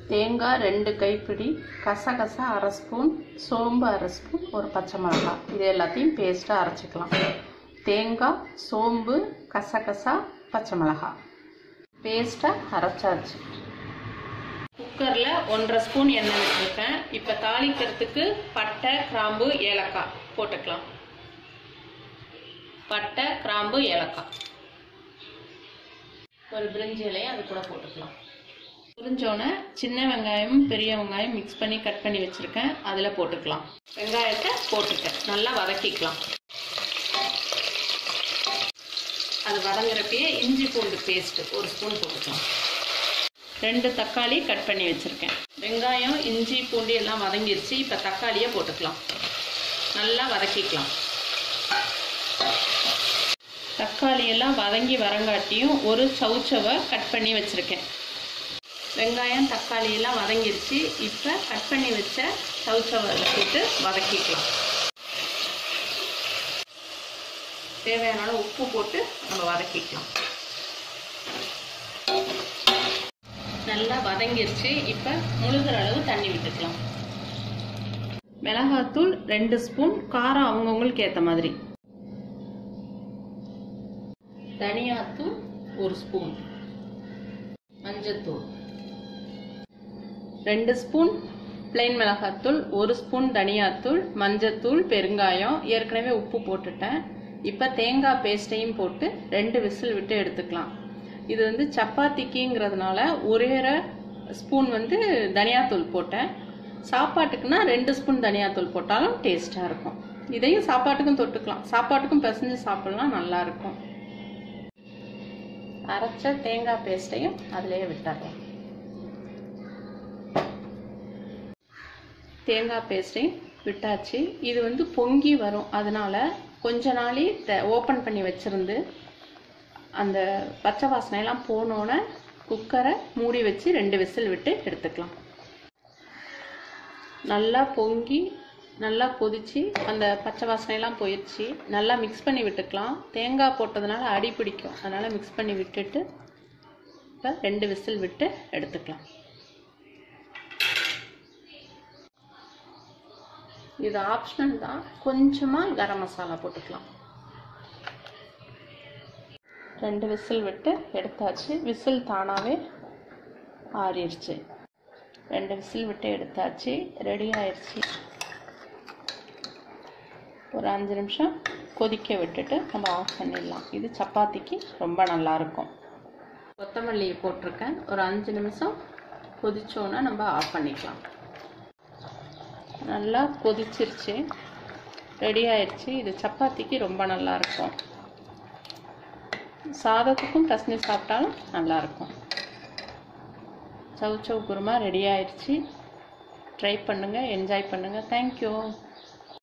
தேங்காய் 2 கைப்பிடி, கசகசா அரை ஸ்பூன், சோம்பு அரை ஸ்பூன், ஒரு பச்சை மிளகாய். இது எல்லாத்தையும் பேஸ்ட்டாக அரைச்சிக்கலாம். தேங்காய், சோம்பு, கசகசா, பச்சை மிளகாய் பேஸ்ட்டாக அரைச்சாச்சு. குக்கரில் 1.5 ஸ்பூன் எண்ணெய் வச்சுருக்கேன். இப்போ தாளிக்கிறதுக்கு பட்டை, கிராம்பு, ஏலக்காய் போட்டுக்கலாம். பட்டை, கிராம்பு, ஏலக்காய், ஒரு பிரிஞ்சி இலையை அது கூட போட்டுக்கலாம். புரிஞ்சோன்னே சின்ன வெங்காயம், பெரிய வெங்காயம் மிக்ஸ் பண்ணி கட் பண்ணி வச்சுருக்கேன், அதில் போட்டுக்கலாம். வெங்காயத்தை போட்டுட்டேன், நல்லா வதக்கிக்கலாம். அது வதங்குறப்பயே இஞ்சி பூண்டு பேஸ்ட்டு 1 ஸ்பூன் போட்டுக்கலாம். 2 தக்காளி கட் பண்ணி வச்சுருக்கேன். வெங்காயம், இஞ்சி பூண்டு எல்லாம் வதங்கிருச்சு. இப்போ தக்காளியை போட்டுக்கலாம், நல்லா வதக்கிக்கலாம். தக்காளி எல்லாம் வதங்கி வரங்காட்டியும் ஒரு சவுச்சவை கட் பண்ணி வச்சுருக்கேன். வெங்காயம், தக்காளி எல்லாம் வதங்கிருச்சு. இப்போ கட் பண்ணி வச்ச சவுச்சவை போட்டு வதக்கிக்கலாம். தேவையான உப்பு போட்டு நம்ம வதக்கிக்கலாம். நல்லா வதங்கிருச்சு. இப்போ முழுகிற அளவு தண்ணி விட்டுக்கலாம். மிளகாத்தூள் 2 ஸ்பூன், காரம் அவங்கவுங்களுக்கு ஏற்ற மாதிரி. தனியாத்தூள் 1 ஸ்பூன், மஞ்சத்தூள் 2 ஸ்பூன் பிளைன் மிளகாத்தூள், 1 ஸ்பூன் தனியாத்தூள், மஞ்சத்தூள், பெருங்காயம், ஏற்கனவே உப்பு போட்டுட்டேன். இப்போ தேங்காய் பேஸ்ட்டையும் போட்டு 2 விசில் விட்டு எடுத்துக்கலாம். இது வந்து சப்பாத்திக்குங்கிறதுனால ஒரே ஸ்பூன் வந்து தனியாத்தூள் போட்டேன். சாப்பாட்டுக்குன்னா 2 ஸ்பூன் தனியாத்தூள் போட்டாலும் டேஸ்ட்டாக இருக்கும். இதையும் சாப்பாட்டுக்கும் தொட்டுக்கலாம், சாப்பாட்டுக்கும் பிசைஞ்சு சாப்பிட்லாம், நல்லாயிருக்கும். அரைச்ச தேங்காய் பேஸ்ட்டையும் அதிலேயே விட்டுறேன். தேங்காய் பேஸ்ட்டையும் விட்டாச்சு. இது வந்து பொங்கி வரும், அதனால கொஞ்ச நாளி ஓப்பன் பண்ணி வச்சுருந்து அந்த பச்சை வாசனையெல்லாம் போனோன்னே குக்கரை மூடி வச்சு 2 விசில் விட்டு எடுத்துக்கலாம். நல்லா பொங்கி நல்லா கொதிச்சு அந்த பச்சை வாசனையெல்லாம் போயிடுச்சு. நல்லா மிக்ஸ் பண்ணி விட்டுக்கலாம். தேங்காய் போட்டதுனால அடி பிடிக்கும், அதனால் மிக்ஸ் பண்ணி விட்டுட்டு இப்போ 2 விசில் விட்டு எடுத்துக்கலாம். இது ஆப்ஷனல் தான், கொஞ்சமாக கரம் மசாலா போட்டுக்கலாம். 2 விசில் விட்டு எடுத்தாச்சு. விசில் தானாகவே ஆறிடுச்சு. 2 விசில் விட்டு எடுத்தாச்சு, ரெடி ஆயிடுச்சு. ஒரு 5 நிமிஷம் கொதிக்க விட்டுட்டு நம்ம ஆஃப் பண்ணிடலாம். இது சப்பாத்திக்கு ரொம்ப நல்லாயிருக்கும். கொத்தமல்லி போட்டிருக்கேன். ஒரு 5 நிமிஷம் கொதிச்சோன்னா நம்ம ஆஃப் பண்ணிக்கலாம். நல்லா கொதிச்சிருச்சு, ரெடி ஆயிடுச்சு. இது சப்பாத்திக்கு ரொம்ப நல்லாயிருக்கும். சாதத்துக்கும் பிசைஞ்சு சாப்பிட்டாலும் நல்லாயிருக்கும். சவுச்சவ் குருமா ரெடி ஆயிடுச்சு. ட்ரை பண்ணுங்கள், என்ஜாய் பண்ணுங்கள். தேங்க்யூ.